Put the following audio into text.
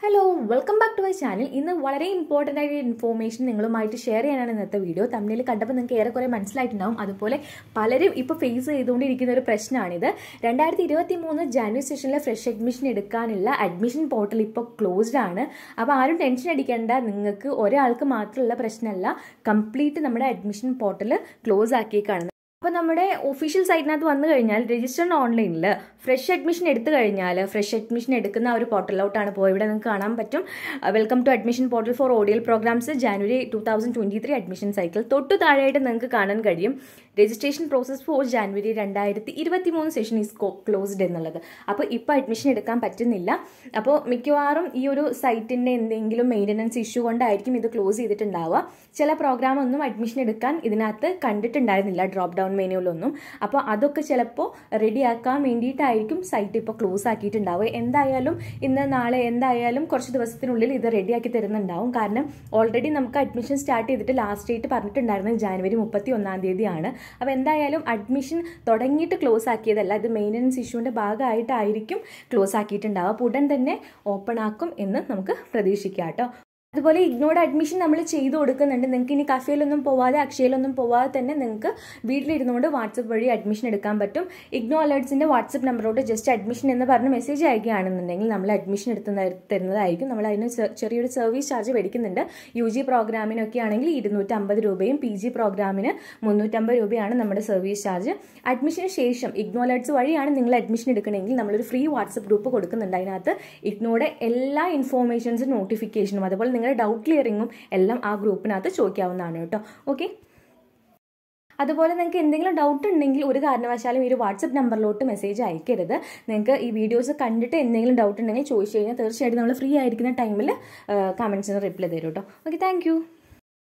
Hello, welcome back to my channel. This is very important information you will share in this video. Thumbnail കണ്ടപ്പോൾ നിങ്ങൾക്ക് ഏറെക്കുറെ മനസ്സിലായിട്ടുണ്ടാവും. അതുപോലെ പലരും ഇപ്പോൾ ഫേസ് ചെയ്തുകൊണ്ടിരിക്കുന്ന ഒരു പ്രശ്നമാണിത്. 2023 ജനുവരി സെഷനിലെ ഫ്രഷ് അഡ്മിഷൻ എടുക്കാനുള്ള അഡ്മിഷൻ പോർട്ടൽ ഇപ്പോൾ ക്ലോസ്ഡ് ആണ്. അപ്പോൾ ആരും ടെൻഷൻ അടിക്കേണ്ട. നിങ്ങൾക്ക് ഒരാൾക്ക് മാത്രമുള്ള പ്രശ്നമല്ല. കംപ്ലീറ്റ് നമ്മുടെ അഡ്മിഷൻ പോർട്ടൽ ക്ലോസ് ആക്കിയേക്കാണ്. അപ്പോൾ നമ്മുടെ ഒഫീഷ്യൽ സൈറ്റിനകത്ത് വന്നു കഴിഞ്ഞാൽ രജിസ്റ്റർ ഓൺലൈനിൽ ഫ്രഷ് അഡ്മിഷൻ എടുത്തു കഴിഞ്ഞാൽ ഫ്രഷ് അഡ്മിഷൻ എടുക്കുന്ന ആ ഒരു പോർട്ടലിലോട്ടാണ് പോയി. ഇവിടെ നിങ്ങൾക്ക് കാണാൻ പറ്റും welcome to admission portal for ODL programs January 2023 admission cycle. തൊട്ടു താഴെയായിട്ട് നിങ്ങൾക്ക് കാണാൻ കഴിയും registration process for January 2023 session is closed എന്നുള്ളത്. അപ്പോൾ ഇപ്പോൾ അഡ്മിഷൻ എടുക്കാൻ പറ്റുന്നില്ല. അപ്പോൾ മിക്കവാറും ഈ ഒരു സൈറ്റിൻ്റെ എന്തെങ്കിലും മെയിൻ്റനൻസ് ഇഷ്യൂ കൊണ്ടായിരിക്കും ഇത് ക്ലോസ് ചെയ്തിട്ടുണ്ടാവുക. ചില പ്രോഗ്രാം ഒന്നും അഡ്മിഷൻ എടുക്കാൻ ഇതിനകത്ത് കണ്ടിട്ടുണ്ടായിരുന്നില്ല ഡ്രോപ്പ് ഡൗൺ മെനുവിലൊന്നും. അപ്പോൾ അതൊക്കെ ചിലപ്പോൾ റെഡിയാക്കാൻ വേണ്ടിയിട്ടായിരിക്കും സൈറ്റ് ഇപ്പോൾ ക്ലോസ് ആക്കിയിട്ടുണ്ടാവുക. എന്തായാലും ഇന്ന് നാളെ എന്തായാലും കുറച്ച് ദിവസത്തിനുള്ളിൽ ഇത് റെഡിയാക്കി തരുന്നുണ്ടാവും. കാരണം ഓൾറെഡി നമുക്ക് അഡ്മിഷൻ സ്റ്റാർട്ട് ചെയ്തിട്ട് ലാസ്റ്റ് ഡേറ്റ് പറഞ്ഞിട്ടുണ്ടായിരുന്നത് ജനുവരി 31 അപ്പോൾ എന്തായാലും അഡ്മിഷൻ തുടങ്ങിയിട്ട് ക്ലോസ് ആക്കിയതല്ല, ഇത് മെയിൻ്റനൻസ് ഇഷ്യൂവിൻ്റെ ഭാഗമായിട്ടായിരിക്കും ക്ലോസ് ആക്കിയിട്ടുണ്ടാവുക. അപ്പോൾ ഉടൻ തന്നെ ഓപ്പൺ ആക്കും എന്ന് നമുക്ക് പ്രതീക്ഷിക്കാം കേട്ടോ. അതുപോലെ ഇഗ്നോയുടെ അഡ്മിഷൻ നമ്മൾ ചെയ്തു കൊടുക്കുന്നുണ്ട്. നിങ്ങൾക്ക് ഇനി കഫേയിലൊന്നും പോവാതെ അക്ഷയയിലൊന്നും പോവാതെ തന്നെ നിങ്ങൾക്ക് വീട്ടിലിരുന്നുകൊണ്ട് വാട്സപ്പ് വഴി അഡ്മിഷൻ എടുക്കാൻ പറ്റും. ഇഗ്നോ അലേർട്സിൻ്റെ വാട്സപ്പ് നമ്പറോട്ട് ജസ്റ്റ് അഡ്മിഷൻ എന്ന് പറഞ്ഞ് മെസ്സേജ് അയക്കുകയാണെന്നുണ്ടെങ്കിൽ നമ്മൾ അഡ്മിഷൻ തരുന്നതായിരിക്കും. നമ്മൾ അതിന് ചെറിയൊരു സർവീസ് ചാർജ് മേടിക്കുന്നുണ്ട്. UG പ്രോഗ്രാമിനൊക്കെ ആണെങ്കിൽ 250 രൂപയും PG പ്രോഗ്രാമിന് 350 രൂപയാണ് നമ്മുടെ സർവീസ് ചാർജ്. അഡ്മിഷന് ശേഷം ഇഗ്നോ അലേർട്സ് വഴിയാണ് നിങ്ങൾ അഡ്മിഷൻ എടുക്കണമെങ്കിൽ നമ്മളൊരു ഫ്രീ വാട്സപ്പ് ഗ്രൂപ്പ് കൊടുക്കുന്നുണ്ട്. അതിനകത്ത് ഇഗ്നോയുടെ എല്ലാ ഇൻഫോർമേഷൻസും നോട്ടിഫിക്കേഷനും അതുപോലെ നിങ്ങളുടെ ഡൗട്ട് ക്ലിയറിങ്ങും എല്ലാം ആ ഗ്രൂപ്പിനകത്ത് ചോദിക്കാവുന്നതാണ് കേട്ടോ. ഓക്കെ, അതുപോലെ നിങ്ങൾക്ക് എന്തെങ്കിലും ഡൗട്ട് ഉണ്ടെങ്കിൽ ഒരു കാരണവശാലും ഈ ഒരു വാട്സപ്പ് നമ്പറിലോട്ട് മെസ്സേജ് അയക്കരുത്. നിങ്ങൾക്ക് ഈ വീഡിയോസ് കണ്ടിട്ട് എന്തെങ്കിലും ഡൗട്ട് ഉണ്ടെങ്കിൽ ചോദിച്ചു കഴിഞ്ഞാൽ തീർച്ചയായിട്ടും നമ്മൾ ഫ്രീ ആയിരിക്കുന്ന ടൈമിൽ കമൻസിന് റിപ്ലൈ തരും കേട്ടോ. Okay, thank